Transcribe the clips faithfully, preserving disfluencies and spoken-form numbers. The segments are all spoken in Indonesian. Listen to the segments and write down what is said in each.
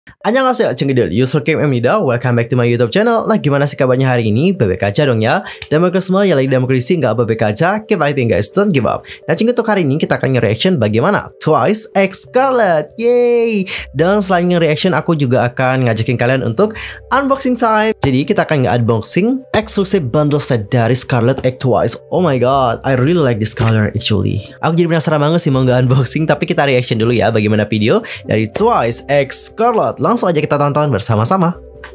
Annyeonghaseyo, Cengidul, Yusuf Kim Emnida. Welcome back to my YouTube channel. Nah, gimana sih kabarnya hari ini? B B K aja dong ya. Dan mereka semua yang lagi demokrasi nggak B B K aja, keep fighting guys, don't give up. Nah, Cengidul hari ini kita akan nge-reaction bagaimana Twice X Scarlet. Yay! Dan selain nge-reaction, aku juga akan ngajakin kalian untuk unboxing time. Jadi kita akan nge-unboxing exclusive bundle set dari Scarlet X Twice. Oh my god, I really like this color actually. Aku jadi penasaran banget sih mau nge-unboxing, tapi kita reaction dulu ya bagaimana video dari Twice X Scarlet. Langsung aja kita tonton bersama-sama.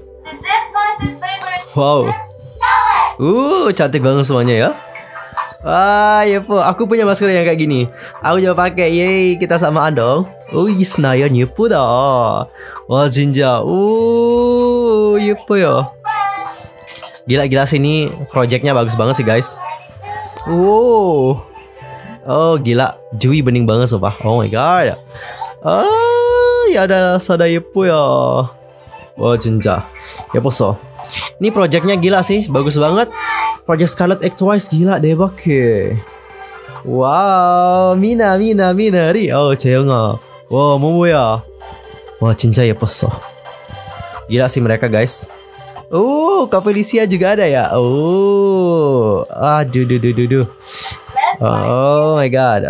Wow. Uh, cantik banget semuanya ya. Wah, ya po, aku punya masker yang kayak gini. Aku juga pakai. Yeay, kita samaan dong. Oh, Senayan ya po dah. Wah, Jinja. Uh, ya po ya. Gila-gila sini projectnya bagus banget sih guys. Wow. Oh, gila. Jui bening banget sumpah. Oh my god. Ah, ya ada sada yepo ya. Wah, 진짜 예뻤어. Ini projectnya gila sih, bagus banget. Project Scarlet X Twice gila deh bake. Wow, Mina Mina Minari. Oh, 재영아. Wow, 모모야. Wah, 진짜 예뻤어. Gila sih mereka guys. Oh, Kak Felicia juga ada ya. Oh, aduh, duh, duh, duh, duh. Oh my god.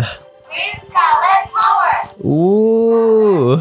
Uh.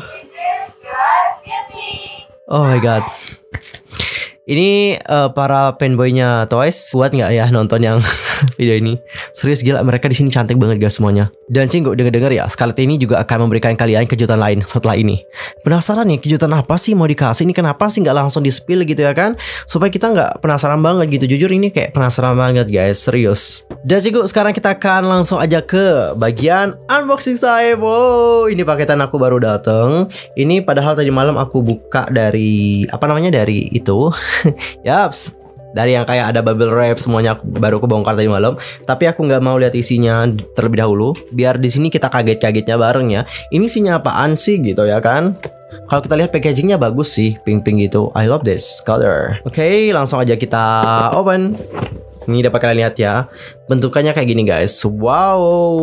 Oh my god. Ini uh, para fanboynya Twice kuat nggak ya nonton yang video ini? Serius gila, mereka di sini cantik banget guys semuanya. Dan Cinggu denger-denger ya, Scarlet ini juga akan memberikan kalian kejutan lain setelah ini. Penasaran nih kejutan apa sih mau dikasih? Ini kenapa sih nggak langsung di spill gitu ya kan? Supaya kita nggak penasaran banget gitu. Jujur ini kayak penasaran banget guys, serius. Dan Cinggu sekarang kita akan langsung aja ke bagian unboxing saya. Wow, ini paketan aku baru dateng. Ini padahal tadi malam aku buka dari apa namanya dari itu. Yaps, dari yang kayak ada bubble wrap semuanya aku, baru aku bongkar tadi malam. Tapi aku nggak mau lihat isinya terlebih dahulu, biar di sini kita kaget-kagetnya bareng ya. Ini isinya apaan sih gitu ya kan? Kalau kita lihat packagingnya bagus sih, pink-pink gitu. I love this color. Oke, okay, langsung aja kita open. Ini dapat kalian lihat ya, bentukannya kayak gini guys. Wow,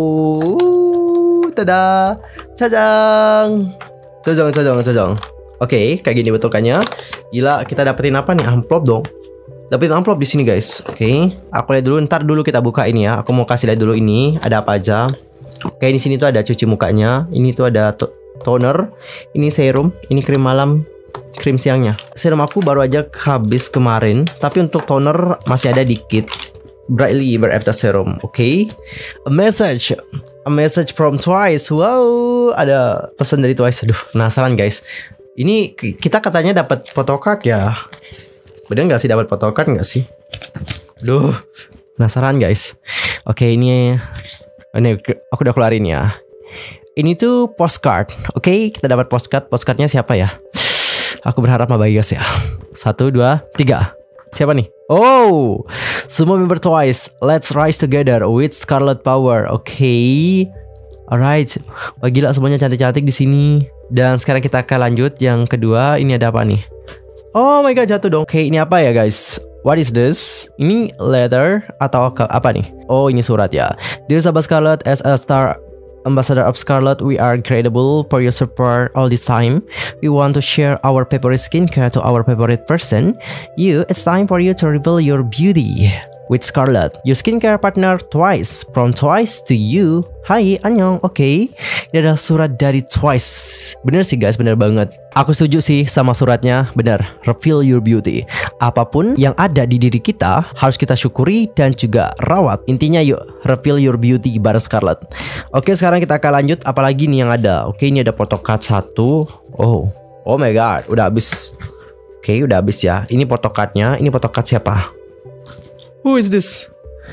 tada, cajang, cajang, cajang, cajang. Oke, okay, kayak gini bentukannya. Gila, kita dapetin apa nih? Amplop dong. Dapetin amplop di sini guys. Oke, okay, aku lihat dulu. Ntar dulu kita buka ini ya. Aku mau kasih lihat dulu ini ada apa aja. Oke, okay, di sini tuh ada cuci mukanya. Ini tuh ada to toner. Ini serum. Ini krim malam, krim siangnya. Serum aku baru aja habis kemarin. Tapi untuk toner masih ada dikit. Brightly Ever After Serum. Oke, okay. A message. A message from Twice. Wow, ada pesan dari Twice. Aduh, penasaran guys. Ini kita katanya dapat photocard ya. Bener nggak sih dapat photocard nggak sih? Duh, penasaran guys. Oke, ini ini aku udah keluarin ya. Ini tuh postcard. Oke, kita dapat postcard. Postcardnya siapa ya? Aku berharap Mbak Guys ya. Satu, dua, tiga. Siapa nih? Oh, semua member Twice. Let's rise together with Scarlet Power. Oke, alright. Wah gila semuanya cantik-cantik di sini. Dan sekarang kita akan lanjut yang kedua. Ini ada apa nih? Oh my god, jatuh dong. Oke, ini apa ya guys? What is this? Ini letter atau apa nih? Oh, ini surat ya. Dear Sahabat Scarlet, as a star ambassador of Scarlet, we are grateful for your support all this time. We want to share our favorite skincare to our favorite person. You, it's time for you to reveal your beauty with Scarlet, your skincare partner Twice. From Twice to you. Hai, annyeong. Oke, okay. Ini ada surat dari Twice. Bener sih guys, bener banget. Aku setuju sih sama suratnya. Bener, reveal your beauty. Apapun yang ada di diri kita harus kita syukuri dan juga rawat. Intinya yuk, reveal your beauty bareng Scarlet. Oke, okay, sekarang kita akan lanjut. Apalagi nih yang ada? Oke, okay, ini ada photocard satu. Oh, oh my god, udah habis. Oke, okay, udah habis ya. Ini photocardnya. Ini photocard siapa? Who is this?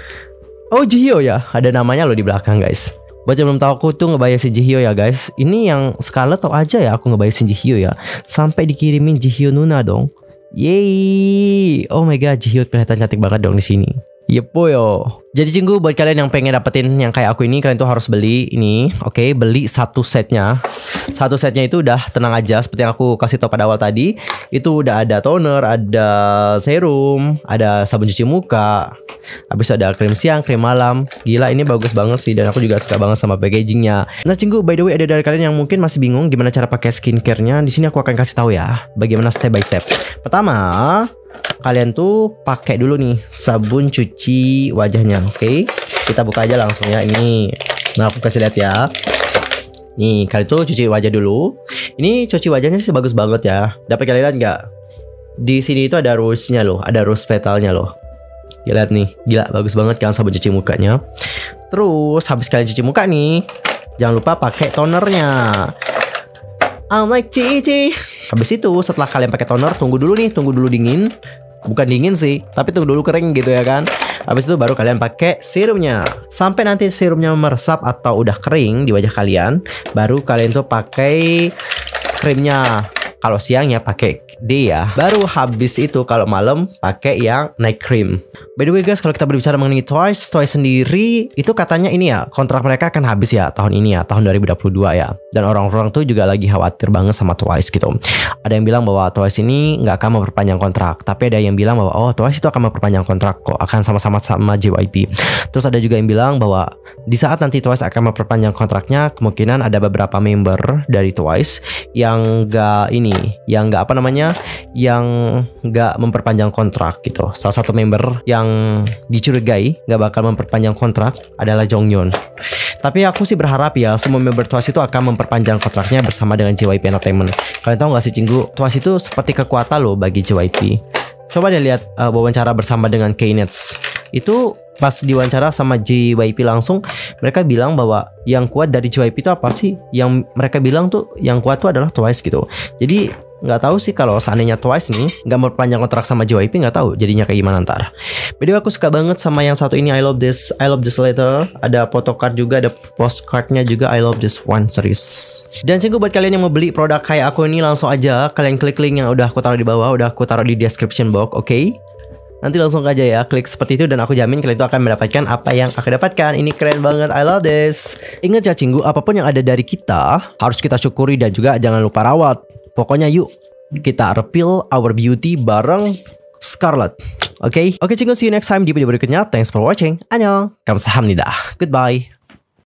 Oh, Jihyo ya. Ada namanya loh di belakang guys. Buat yang belum tahu, aku tuh ngebayar si Jihyo ya guys. Ini yang Scarlet tau aja ya aku ngebayar si Jihyo ya. Sampai dikirimin Jihyo Nuna dong. Yeay. Oh my god, Jihyo kelihatan cantik banget dong di sini. Yepoyo. Jadi cinggu buat kalian yang pengen dapetin yang kayak aku ini, kalian tuh harus beli ini. Oke, okay, beli satu setnya. Satu setnya itu udah tenang aja, seperti yang aku kasih tau pada awal tadi. Itu udah ada toner, ada serum, ada sabun cuci muka, habis ada krim siang, krim malam. Gila, ini bagus banget sih, dan aku juga suka banget sama packagingnya. Nah cinggu, by the way, ada dari kalian yang mungkin masih bingung gimana cara pakai skincare-nya. Di sini aku akan kasih tahu ya, bagaimana step by step. Pertama, kalian tuh pakai dulu nih sabun cuci wajahnya. Oke, okay? Kita buka aja langsung ya ini. Nah, aku kasih lihat ya. Nih, kalian tuh cuci wajah dulu. Ini cuci wajahnya sih bagus banget ya. Dapat kalian lihat nggak? Di sini itu ada rose-nya loh, ada rose petalnya loh. Ya, lihat nih, gila bagus banget kan sabun cuci mukanya. Terus habis kalian cuci muka nih, jangan lupa pakai tonernya. I'm like Cici. Habis itu setelah kalian pakai toner, tunggu dulu nih, tunggu dulu dingin. Bukan dingin sih, tapi tunggu dulu kering gitu ya kan. Habis itu baru kalian pakai serumnya. Sampai nanti serumnya meresap atau udah kering di wajah kalian, baru kalian tuh pakai krimnya. Kalau siang ya pakai D ya. Baru habis itu kalau malam pakai yang night cream. By the way guys, kalau kita berbicara mengenai Twice, Twice sendiri itu katanya ini ya, kontrak mereka akan habis ya tahun ini ya, tahun dua ribu dua puluh dua ya. Dan orang-orang tuh juga lagi khawatir banget sama Twice gitu. Ada yang bilang bahwa Twice ini nggak akan memperpanjang kontrak, tapi ada yang bilang bahwa oh Twice itu akan memperpanjang kontrak kok, akan sama-sama sama J Y P. Terus ada juga yang bilang bahwa di saat nanti Twice akan memperpanjang kontraknya, kemungkinan ada beberapa member dari Twice yang nggak ini, yang nggak apa namanya, yang nggak memperpanjang kontrak gitu. Salah satu member yang dicurigai nggak bakal memperpanjang kontrak adalah Jonghyun. Tapi aku sih berharap ya semua member Twice itu akan memperpanjang kontraknya bersama dengan J Y P Entertainment. Kalian tahu nggak sih cinggu, Twice itu seperti kekuatan loh bagi J Y P. Coba deh lihat uh, wawancara bersama dengan K-Nets. Itu pas diwawancara sama J Y P langsung, mereka bilang bahwa yang kuat dari J Y P itu apa sih? Yang mereka bilang tuh yang kuat tuh adalah Twice gitu. Jadi nggak tahu sih kalau seandainya Twice nih nggak memperpanjang kontrak sama J Y P, nggak tahu jadinya kayak gimana ntar. By the way, aku suka banget sama yang satu ini, I love this, I love this letter. Ada photocard juga, ada postcardnya juga, I love this one series. Dan cinggu buat kalian yang mau beli produk kayak aku ini, langsung aja kalian klik link yang udah aku taruh di bawah, udah aku taruh di description box, oke? Okay? Nanti langsung aja ya klik seperti itu, dan aku jamin kalian itu akan mendapatkan apa yang aku dapatkan. Ini keren banget, I love this. Ingat ya cinggu, apapun yang ada dari kita harus kita syukuri dan juga jangan lupa rawat. Pokoknya yuk kita reveal our beauty bareng Scarlett. Oke, okay? Oke okay, cinggu, see you next time di video berikutnya. Thanks for watching. Annyeong, kamsahamnida. Goodbye.